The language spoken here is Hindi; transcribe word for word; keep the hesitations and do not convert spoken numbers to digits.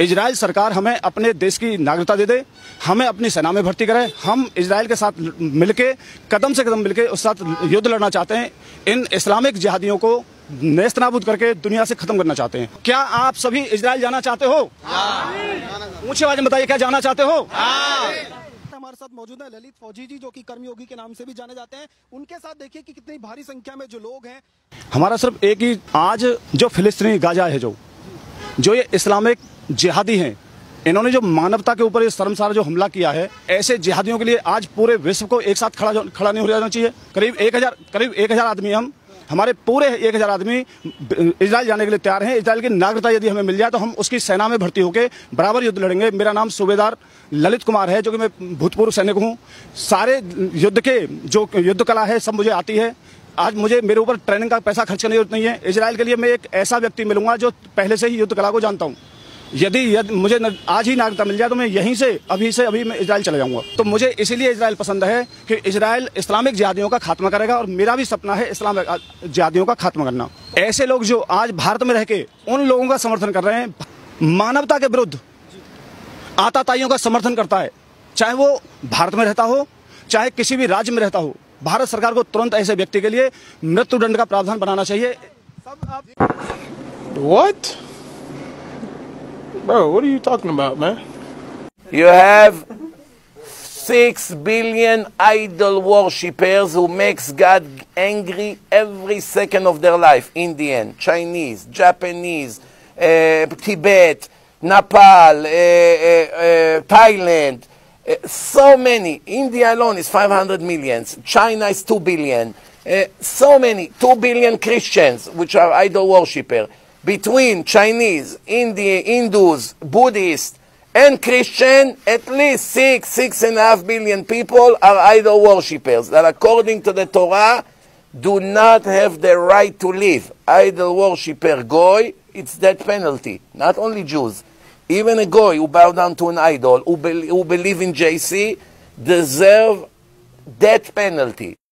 इजराइल सरकार हमें अपने देश की नागरिकता दे दे, हमें अपनी सेना में भर्ती करे। हम इजराइल के साथ मिलके कदम से कदम मिलके उस साथ युद्ध लड़ना चाहते हैं। इन इस्लामिक जिहादियों को नेस्तनाबूद करके दुनिया से खत्म करना चाहते हैं। क्या आप सभी इजराइल जाना चाहते हो? ऊंची आवाज में बताइए, क्या जाना चाहते हो? हमारे साथ मौजूद है ललित फौजी जी, जो कि कर्मयोगी के नाम से भी जाने जाते हैं। उनके साथ देखिए कि कितनी भारी संख्या में जो लोग हैं। हमारा सिर्फ एक ही, आज जो फिलिस्तीनी गाजा है, जो जो ये इस्लामिक जिहादी हैं, इन्होंने जो मानवता के ऊपर ये शर्मसार जो हमला किया है, ऐसे जिहादियों के लिए आज पूरे विश्व को एक साथ खड़ा खड़ा नहीं हो जाना चाहिए। करीब एक हजार करीब एक हजार आदमी, हम हमारे पूरे एक हजार आदमी इजराइल जाने के लिए तैयार हैं। इजराइल की नागरिकता यदि हमें मिल जाए तो हम उसकी सेना में भर्ती होकर बराबर युद्ध लड़ेंगे। मेरा नाम सूबेदार ललित कुमार है, जो कि मैं भूतपूर्व सैनिक हूँ। सारे युद्ध के जो युद्ध कला है सब मुझे आती है। आज मुझे मेरे ऊपर ट्रेनिंग का पैसा खर्च करने की जरूरत नहीं है। इजराइल के लिए मैं एक ऐसा व्यक्ति मिलूंगा जो पहले से ही युद्ध कला को जानता हूँ। यदि, यदि मुझे न, आज ही नागरिकता मिल जाए तो मैं यहीं से अभी से अभी मैं इजराइल चला जाऊंगा। तो मुझे इसीलिए इजराइल पसंद है कि इजराइल इस्लामिक जिहादियों का खात्मा करेगा, और मेरा भी सपना है इस्लामिक जिहादियों का खात्मा करना। ऐसे लोग जो आज भारत में रह के उन लोगों का समर्थन कर रहे हैं, मानवता के विरुद्ध आतताइयों का समर्थन करता है, चाहे वो भारत में रहता हो चाहे किसी भी राज्य में रहता हो, भारत सरकार को तुरंत ऐसे व्यक्ति के लिए मृत्युदंड का प्रावधान बनाना चाहिए। सब आप What? Bro, what are you talking about, man? You have six billion idol worshippers who makes God angry every second of their life. Indian, Chinese, Japanese, uh, Tibet, Nepal, uh, uh, uh, Thailand, uh, so many. India alone is five hundred millions. China is two billion. Uh, so many, two billion Christians, which are idol worshippers. Between Chinese, India, Hindus, Buddhists, and Christian, at least six, six and a half billion people are idol worshippers that, according to the Torah, do not have the right to live. Idol worshipper goy, it's death penalty. Not only Jews, even a goy who bow down to an idol, who, be, who believe in J C, deserve death penalty.